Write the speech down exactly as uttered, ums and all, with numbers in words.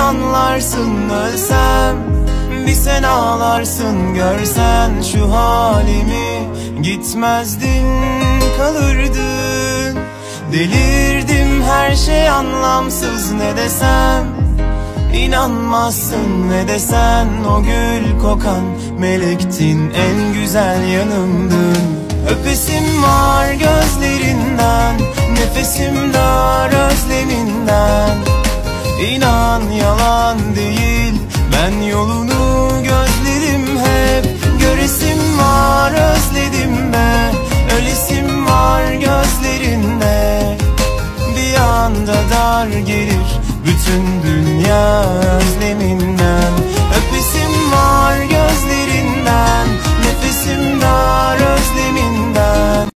anlarsın ölsem, bir sen ağlarsın görsen şu halimi. Gitmezdin kalırdın. Delirdim, her şey anlamsız, ne desem İnanmazsın, ne desen o gül kokan melektin, en güzel yanımdın. Öpesim var gözlerinden, nefesim dar özleminden. İnan yalan değil, ben yolunu gözlerim hep. Göresim var özledim be, ölesim var gözlerinde. Bir anda dar gelir bütün dünya özleminden. Öpesim var gözlerinden, nefesim dar